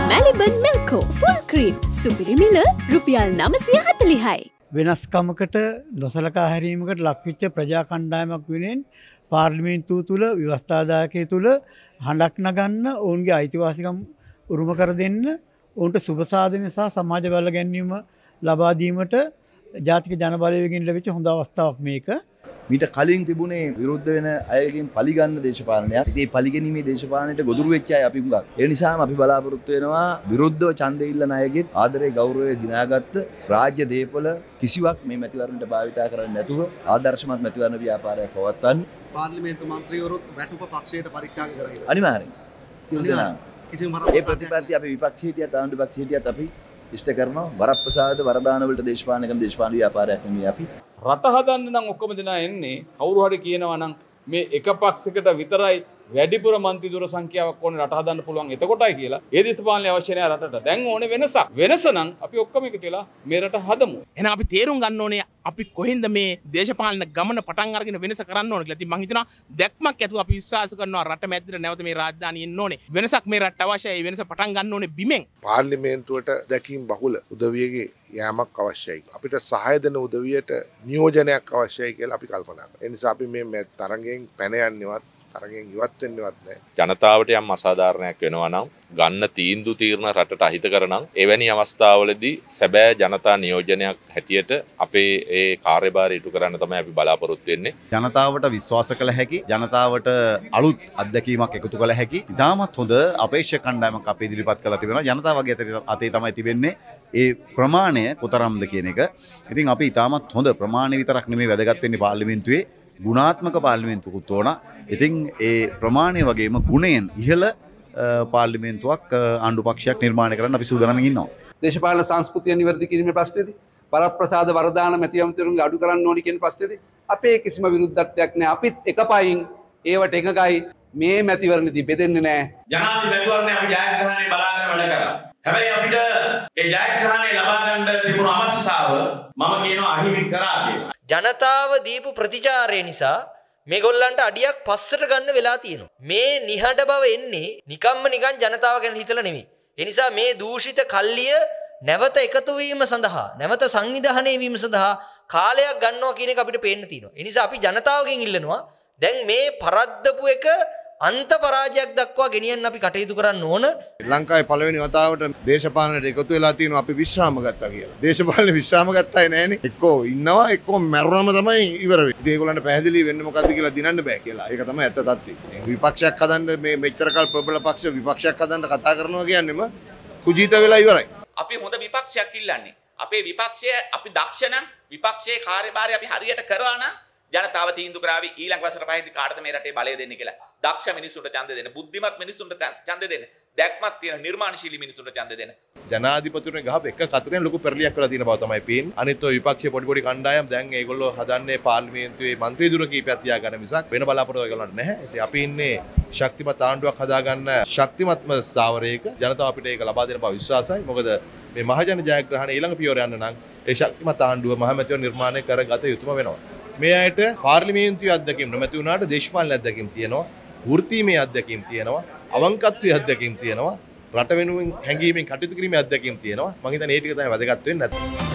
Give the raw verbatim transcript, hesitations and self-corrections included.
Melbourne Milko full cream සුපිරි මිල රුපියල් නවසිය හතළිහයි. වෙනස්කමකට නොසලකා හැරීමකට ලක්විච්ච ප්‍රජා කණ්ඩායමක් වෙනුවෙන් පාර්ලිමේන්තුව තුළ ව්‍යවස්ථාදායකය තුළ හඬක් නගන්න ඔවුන්ගේ අයිතිවාසිකම් උරුම කර දෙන්න ඔවුන්ට සුබ සාධනය සහ සමාජ බල ගැන්වීම ලබා දීමට ජාතික ජනබලවේගයෙන් ලැබිච්ච හොඳ අවස්ථාවක් මේක. මීට කලින් තිබුණේ විරුද්ධ වෙන අයගෙන් පලිගන්න දේශපාලනයක්. ඉතින් මේ පලිගැනීමේ දේශපාලනයට ගොදුරු වෙච්ච අය අපි හුඟක්. ඒ නිසාම අපි බලාපොරොත්තු වෙනවා විරුද්ධව ඡන්දය ඉල්ලන අයගෙත් ආදරේ ගෞරවය දිනාගත්ත රාජ්‍ය දේපොළ කිසිවක් මේ මැතිවරණයට භාවිතා කරන්නේ නැතුව ආදර්ශමත් මැතිවරණ ව්‍යාපාරයක් පවත්වන්න. පාර්ලිමේන්තු මන්ත්‍රීවරුත් වැටුප පක්ෂයට පරිත්‍යාග කරගෙන. අනිවාර්යෙන්. සියලු දෙනා. කිසිම ඒ ප්‍රතිපත්ති අපි විපක්ෂ හිටියත් ආණ්ඩු පක්ෂ හිටියත් අපි ඉෂ්ට කරනවා. වරප්‍රසාද වරදාන වලට දේශපාලන කරන දේශපාලන ව්‍යාපාරයක් නෙමෙයි අපි. රට හදන්න නම් ඔක්කොම දෙනා එන්නේ කවුරු හරි කියනවා නම් මේ එක පක්ෂයකට විතරයි වැඩිපුර මන්ත්‍රී දුර සංඛ්‍යාවක් ඕනේ රට හදන්න පුළුවන් එතකොටයි කියලා. ඒ දේශපාලනේ අවශ්‍ය නැහැ රටට. දැන් ඕනේ වෙනසක්. වෙනස නම් අපි ඔක්කොම එකතු වෙලා මේ රට හදමු. එහෙනම් අපි තේරුම් ගන්න ඕනේ අපි කොහෙන්ද මේ දේශපාලන ගමන පටන් අරගෙන වෙනස කරන්න ඕනේ කියලා. ඉතින් මම හිතනවා දැක්මක් ඇතුව අපි විශ්වාස කරනවා රට මැද්දට නැවත මේ රාජධානිය එන්න ඕනේ. වෙනසක් මේ රට අවශ්‍යයි. ඒ වෙනස පටන් ගන්න ඕනේ බිමෙන්. පාර්ලිමේන්තුවට දැකීම් බහුල උදවියගේ යාමක් අවශ්‍යයි. අපිට සහාය දෙන උදවියට නියෝජනයක් අවශ්‍යයි කියලා අපි කල්පනා කරනවා. ඒ නිසා අපි මේ තරඟෙන් පැන යන්නේවත් තරගෙන් ඉවත් වෙන්නවත් නැහැ. ජනතාවට යම් අසාධාරණයක් වෙනවා නම් ගන්න තීන්දුව తీරන රටට අහිත කරනම් එවැනි අවස්ථාවලදී සැබෑ ජනතා නියෝජනයක් හැටියට අපේ ඒ කාර්යභාරය ඉටු කරන්න තමයි අපි බලාපොරොත්තු වෙන්නේ. ජනතාවට විශ්වාස කළ හැකි, ජනතාවට අලුත් අත්දැකීමක් එකතු කළ හැකි ඉතාමත් හොඳ අපේක්ෂක කණ්ඩායමක් අපේ ඉදිරිපත් කරලා තිබෙනවා. ජනතාවගේ අතේ තමයි තිබෙන්නේ ඒ ප්‍රමාණය කොතරම්ද කියන එක. ඉතින් අපි ඉතාමත් හොඳ ප්‍රමාණය විතරක් නෙමෙයි වැදගත් වෙන්නේ පාර්ලිමේන්තුවේ ගුණාත්මක පාර්ලිමේන්තුවකුත් ඕන. ඉතින් ඒ ප්‍රමාණය වගේම ගුණයෙන් ඉහළ පාර්ලිමේන්තුවක් ආණ්ඩු පක්ෂයක් නිර්මාණය කරන්න අපි සූදානම් ඉන්නවා. දේශපාලන සංස්කෘතිය නිවැරදි කිරීමේ ප්‍රශ්නේදී වරප්‍රසාද වරදාන මැතිවරණතුරුන්ගේ අඩු කරන්න ඕනි කියන ප්‍රශ්නේදී අපේ කිසිම විරුද්ධත්වයක් නැහැ. අපිත් එකපයින් ඒවට එකගයි මේ මැතිවරණදී බෙදෙන්නේ නැහැ. ජනාධිපති මැතිවරණය අපි ජයග්‍රහණය බලාගෙන වැඩ කරා. හැබැයි අපිට ඒ ජයග්‍රහණය ලබා ගන්න තිබුණු අවස්ථාව මම කියනවා අහිමි කරා කියලා. ජනතාව දීපු ප්‍රතිචාරය නිසා මේගොල්ලන්ට අඩියක් පස්සට ගන්න වෙලා තියෙනවා. මේ නිහඬ බව එන්නේ නිකම්ම නිකන් ජනතාව ගැන හිතලා නෙමෙයි. ඒ නිසා මේ දූෂිත කල්ලිය නැවත එකතු වීම සඳහා, නැවත සංවිධානය වීම සඳහා කාලයක් ගන්නවා කියන එක අපිට පේන්න තියෙනවා. ඒ නිසා අපි ජනතාවගෙන් ඉල්ලනවා දැන් මේ පරද්දපු එක අන්ත පරාජයක් දක්වා ගෙනියන්න අපි කටයුතු කරන්න ඕන. ලංකාවේ පළවෙනි වතාවට දේශපාලනයට එකතු වෙලා තියෙනවා අපි විශ්‍රාම ගත්තා කියලා. දේශපාලනේ විශ්‍රාම ගත්තායි නෑනේ. එක්කෝ ඉන්නවා එක්කෝ මැරුණම තමයි ඉවර වෙන්නේ. ඉතින් ඒගොල්ලන්ට පැහැදිලි වෙන්නේ මොකද්ද කියලා දිනන්න බෑ කියලා. ඒක තමයි ඇත්ත තත්ත්වය. විපක්ෂයක් හදන්න මේ මෙච්චර කල් ප්‍රබල පක්ෂ විපක්ෂයක් හදන්න කතා කරනවා කියන්නේම කුජීත වෙලා ඉවරයි. අපි හොඳ විපක්ෂයක් ඉල්ලන්නේ. අපේ විපක්ෂය අපි දක්ෂ නම් විපක්ෂයේ කාර්යභාරය අපි හරියට කරා නම් ජනතාව තීන්දුව කරાવી ඊළඟ වසර පහේදී කාටද මේ රටේ බලය දෙන්නේ කියලා. දක්ෂ මිනිස්සුන්ට ඡන්ද දෙන්න, බුද්ධිමත් මිනිස්සුන්ට ඡන්ද දෙන්න, දැක්මක් තියෙන නිර්මාණශීලී මිනිස්සුන්ට ඡන්ද දෙන්න. ජනාධිපතිතුමනේ ගහපු එක කතරෙන් ලොකු පෙරලියක් කරලා තියෙන බව තමයි පේන්නේ. අනිත් ඔය විපක්ෂයේ පොඩි පොඩි කණ්ඩායම් දැන් ඒගොල්ලෝ හදන්නේ පාර්ලිමේන්තුවේ മന്ത്രി දුර කීපයක් තියාගන්න මිසක් වෙන බලාපොරොත්තු ඒගොල්ලන්ට නැහැ. ඉතින් අපි ඉන්නේ ශක්තිමත් ආණ්ඩුවක් හදාගන්න ශක්තිමත්ම ස්ථාවරයක. ජනතාව අපිට ඒක ලබා දෙන බව විශ්වාසයි. මොකද මේ මහජන ජයග්‍රහණය ඊළඟ පියවර යන්න නම් ඒ ශක්තිමත් ආණ්ඩුව මහමැතිවරණ නිර්මාණය කරගත යුතුම වෙනවා. මේ අයට පාර්ලිමේන්තුවේ අත්දැකීම් නොමැති වුණාට දේශපාලන අත්දැකීම් තියෙනවා, වෘත්තීමය අත්දැකීම් තියෙනවා, අවංකත්වයේ අත්දැකීම් තියෙනවා, රට වෙනුවෙන් හැංගීමෙන් කටයුතු කිරීමේ අත්දැකීම් තියෙනවා. මම හිතන්නේ ඒ ටික තමයි වැදගත් වෙන්නේ නැත්නම්